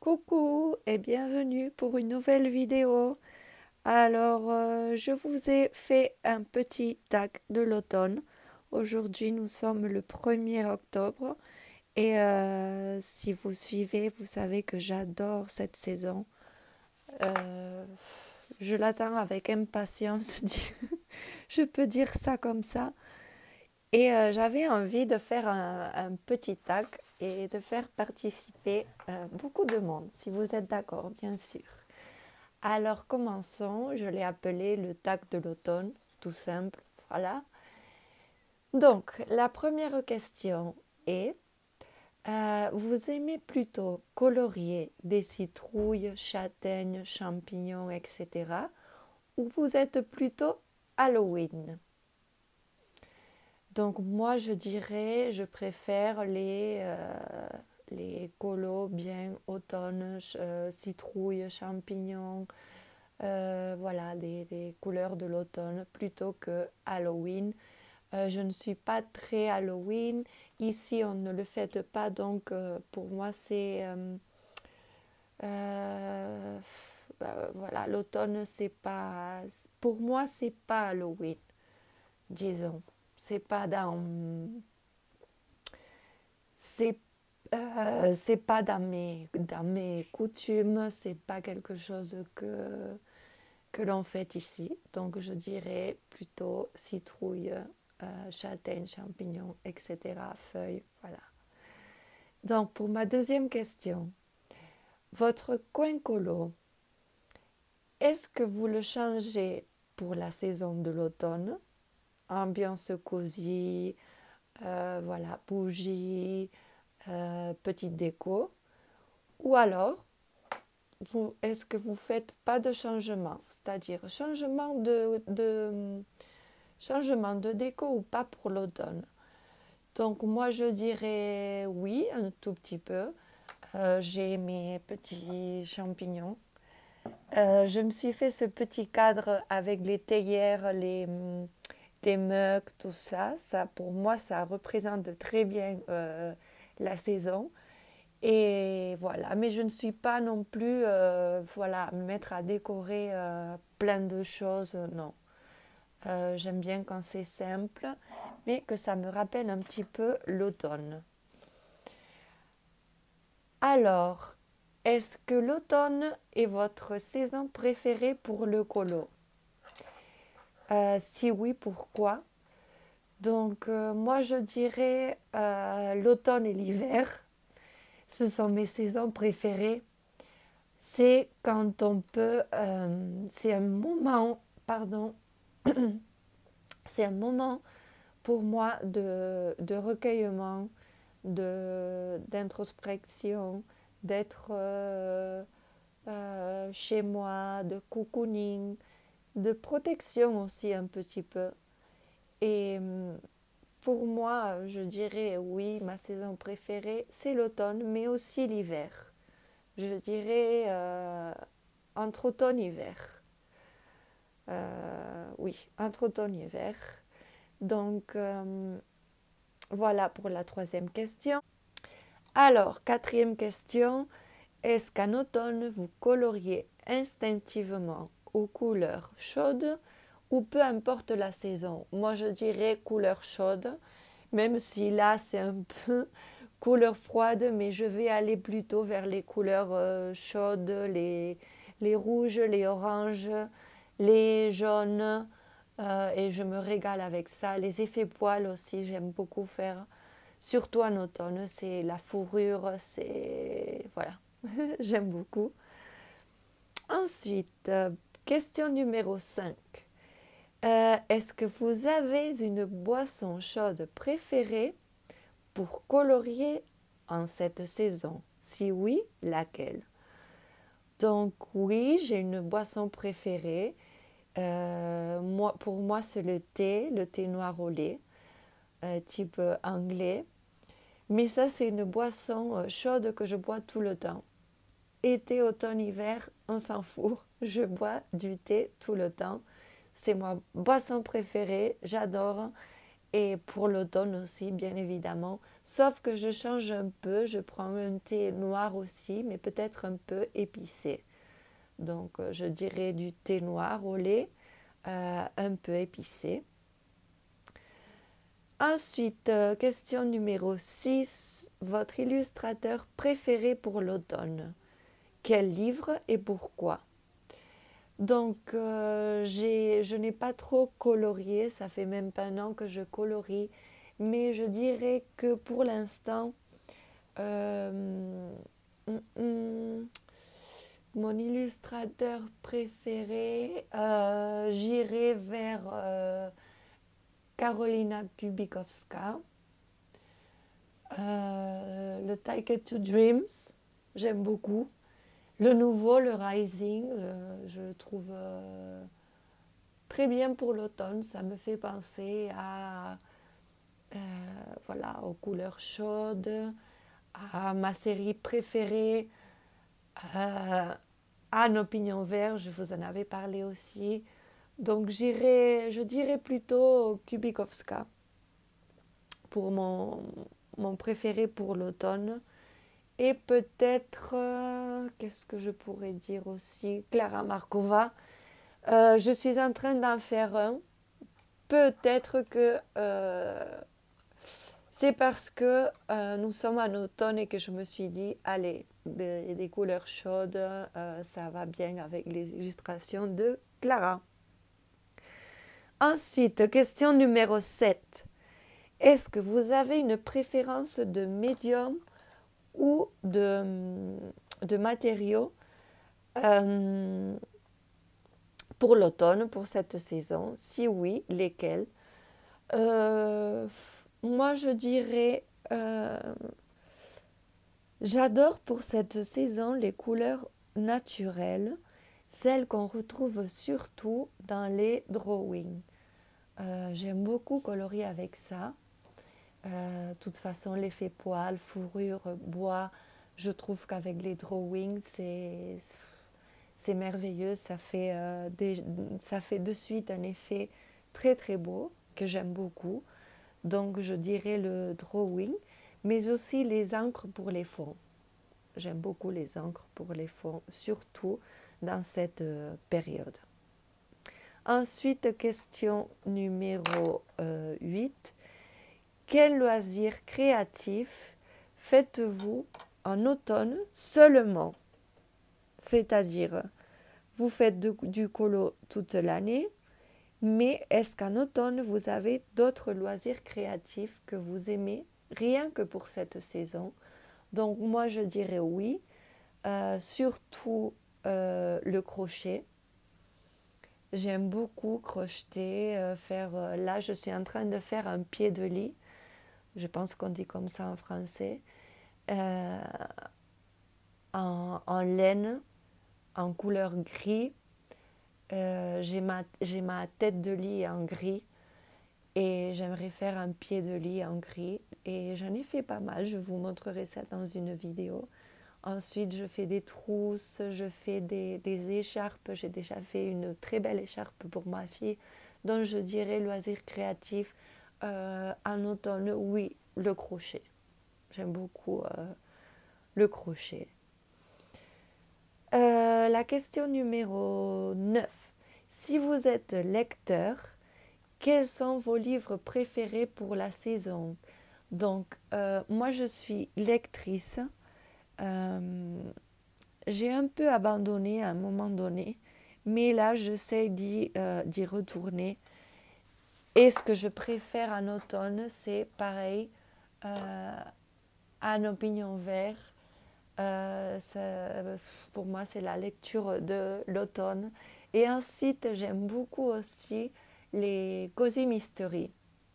Coucou et bienvenue pour une nouvelle vidéo. Alors, je vous ai fait un petit tag de l'automne. Aujourd'hui, nous sommes le 1er octobre et si vous suivez, vous savez que j'adore cette saison. Euh, je l'attends avec impatience, je peux dire ça comme ça. Et j'avais envie de faire un petit tag et de faire participer beaucoup de monde, si vous êtes d'accord, bien sûr. Alors commençons, je l'ai appelé le tag de l'automne, tout simple, voilà. Donc, la première question est, vous aimez plutôt colorier des citrouilles, châtaignes, champignons, etc. ou vous êtes plutôt Halloween? Donc moi je dirais, je préfère les colos bien automne, citrouille, champignons, voilà, des couleurs de l'automne plutôt que Halloween. Je ne suis pas très Halloween. Ici on ne le fête pas, donc pour moi c'est... euh, voilà, l'automne c'est pas... Pour moi c'est pas Halloween, disons. C'est pas dans c'est pas dans mes coutumes, c'est pas quelque chose que l'on fait ici. Donc je dirais plutôt citrouille, châtaigne, champignons, etc. Feuilles, voilà. Donc pour ma deuxième question, votre coin colo, est-ce que vous le changez pour la saison de l'automne? Ambiance cosy, voilà, bougies, petite déco. Ou alors, est-ce que vous faites pas de changement, c'est-à-dire changement de déco ou pas pour l'automne? Donc moi je dirais oui, un tout petit peu. J'ai mes petits champignons. Je me suis fait ce petit cadre avec les théières, les mugs, tout ça. Ça, pour moi, ça représente très bien la saison. Et voilà, mais je ne suis pas non plus, voilà, à me mettre à décorer plein de choses, non. J'aime bien quand c'est simple, mais que ça me rappelle un petit peu l'automne. Alors, est-ce que l'automne est votre saison préférée pour le colo? Si oui, pourquoi? Donc, moi, je dirais l'automne et l'hiver. Ce sont mes saisons préférées. C'est quand on peut, c'est un moment, pardon, c'est un moment pour moi de recueillement, d'introspection, d'être chez moi, de cocooning, de protection aussi un petit peu. Et pour moi, je dirais oui, ma saison préférée, c'est l'automne, mais aussi l'hiver. Je dirais entre automne et hiver. Oui, entre automne et hiver. Donc, voilà pour la troisième question. Alors, quatrième question. Est-ce qu'en automne, vous coloriez instinctivement aux couleurs chaudes ou peu importe la saison? Moi, je dirais couleur chaude, même si là, c'est un peu couleur froide, mais je vais aller plutôt vers les couleurs chaudes, les rouges, les oranges, les jaunes, et je me régale avec ça. Les effets poils aussi, j'aime beaucoup faire, surtout en automne, c'est la fourrure, c'est... Voilà, j'aime beaucoup. Ensuite, question numéro 5. Est-ce que vous avez une boisson chaude préférée pour colorier en cette saison? Si oui, laquelle? Donc oui, j'ai une boisson préférée. Pour moi, c'est le thé noir au lait, type anglais. Mais ça, c'est une boisson chaude que je bois tout le temps. Été, automne, hiver, on s'en fout. Je bois du thé tout le temps. C'est ma boisson préférée, j'adore. Et pour l'automne aussi, bien évidemment. Sauf que je change un peu, je prends un thé noir aussi, mais peut-être un peu épicé. Donc je dirais du thé noir au lait, un peu épicé. Ensuite, question numéro 6. Votre illustrateur préféré pour l'automne? Quel livre et pourquoi? Donc, je n'ai pas trop colorié, ça fait même pas un an que je colorie, mais je dirais que pour l'instant, euh, mm, mm, mon illustrateur préféré, j'irai vers Karolina Kubikowska. Le Ticket to Dreams, j'aime beaucoup. Le nouveau, le Rising, je le trouve très bien pour l'automne. Ça me fait penser à, euh, voilà, aux couleurs chaudes, à ma série préférée, à nos pignons verts, je vous en avais parlé aussi. Donc je dirais plutôt Kubikowska pour mon préféré pour l'automne. Et peut-être, qu'est-ce que je pourrais dire aussi? Clara Markova. Je suis en train d'en faire un. Peut-être que c'est parce que nous sommes en automne et que je me suis dit, allez, des couleurs chaudes, ça va bien avec les illustrations de Clara. Ensuite, question numéro 7. Est-ce que vous avez une préférence de médium ou de matériaux pour l'automne, pour cette saison? Si oui, lesquels? Moi, je dirais, j'adore pour cette saison les couleurs naturelles, celles qu'on retrouve surtout dans les drawings. J'aime beaucoup colorier avec ça. De toute façon, l'effet poil, fourrure, bois, je trouve qu'avec les drawings, c'est merveilleux. Ça fait de suite un effet très très beau que j'aime beaucoup. Donc je dirais le drawing, mais aussi les encres pour les fonds. J'aime beaucoup les encres pour les fonds, surtout dans cette période. Ensuite, question numéro 8. Quel loisir créatif faites-vous en automne seulement? C'est-à-dire, vous faites du colo toute l'année, mais est-ce qu'en automne, vous avez d'autres loisirs créatifs que vous aimez rien que pour cette saison? Donc moi, je dirais oui, surtout le crochet. J'aime beaucoup crocheter, là, je suis en train de faire un pied de lit. Je pense qu'on dit comme ça en français. Euh, en laine, en couleur gris. J'ai ma tête de lit en gris et j'aimerais faire un pied de lit en gris. Et j'en ai fait pas mal, je vous montrerai ça dans une vidéo. Ensuite, je fais des trousses, je fais des écharpes. J'ai déjà fait une très belle écharpe pour ma fille. Donc, je dirais loisir créatif. En automne, oui, le crochet. J'aime beaucoup le crochet. La question numéro 9. Si vous êtes lecteur, quels sont vos livres préférés pour la saison? Donc, moi, je suis lectrice. J'ai un peu abandonné à un moment donné, mais là, j'essaie d'y retourner. Et ce que je préfère en automne, c'est pareil, un opinion vert. Pour moi, c'est la lecture de l'automne. Et ensuite, j'aime beaucoup aussi les cozy mystery.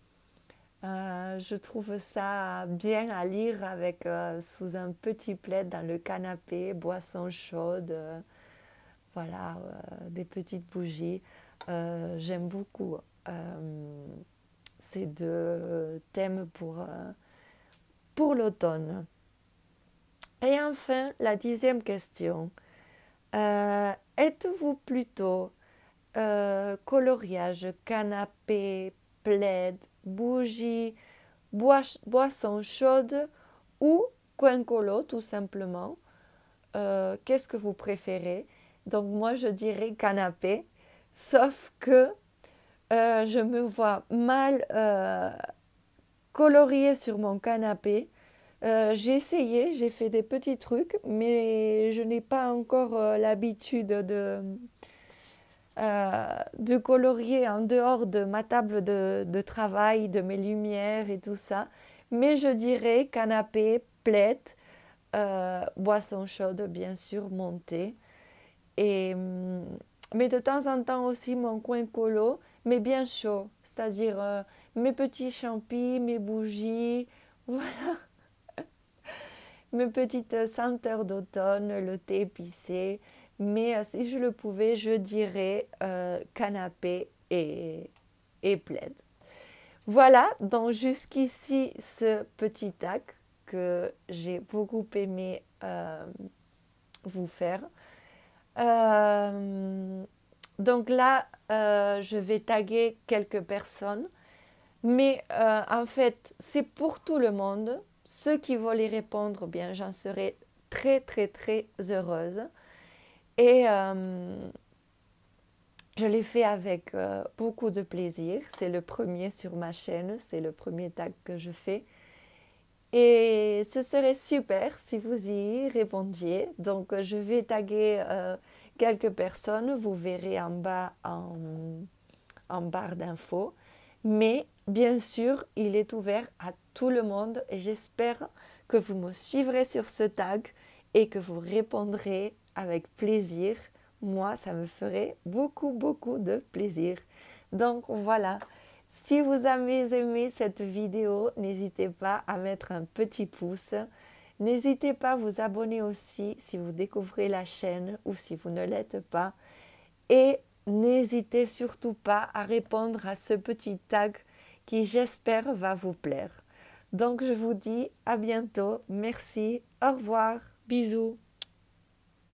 Je trouve ça bien à lire avec sous un petit plaid dans le canapé, boisson chaude, voilà, des petites bougies. J'aime beaucoup ces deux thèmes pour l'automne. Et enfin, la 10e question. Êtes-vous plutôt coloriage, canapé, plaid, bougie, boisson chaude ou coin colo tout simplement. Qu'est-ce que vous préférez? Donc moi je dirais canapé, sauf que je me vois mal colorier sur mon canapé. J'ai essayé, j'ai fait des petits trucs, mais je n'ai pas encore l'habitude de colorier en dehors de ma table de travail, de mes lumières et tout ça. Mais je dirais canapé, plaid, boisson chaude bien sûr, mon thé. Et, mais de temps en temps aussi mon coin colo, mais bien chaud, c'est-à-dire mes petits champis, mes bougies, voilà, mes petites senteurs d'automne, le thé épicé. Mais si je le pouvais, je dirais canapé et plaid. Voilà, donc jusqu'ici ce petit tag que j'ai beaucoup aimé vous faire. Donc là, je vais taguer quelques personnes, mais en fait, c'est pour tout le monde. Ceux qui veulent y répondre, bien, j'en serai très, très, très heureuse. Et je l'ai fait avec beaucoup de plaisir. C'est le premier sur ma chaîne, c'est le premier tag que je fais. Et ce serait super si vous y répondiez. Donc, je vais taguer quelques personnes. Vous verrez en bas en barre d'infos. Mais bien sûr, il est ouvert à tout le monde et j'espère que vous me suivrez sur ce tag et que vous répondrez avec plaisir. Moi, ça me ferait beaucoup, beaucoup de plaisir. Donc voilà, si vous avez aimé cette vidéo, n'hésitez pas à mettre un petit pouce. N'hésitez pas à vous abonner aussi si vous découvrez la chaîne ou si vous ne l'êtes pas. Et n'hésitez surtout pas à répondre à ce petit tag qui, j'espère, va vous plaire. Donc, je vous dis à bientôt. Merci. Au revoir. Bisous.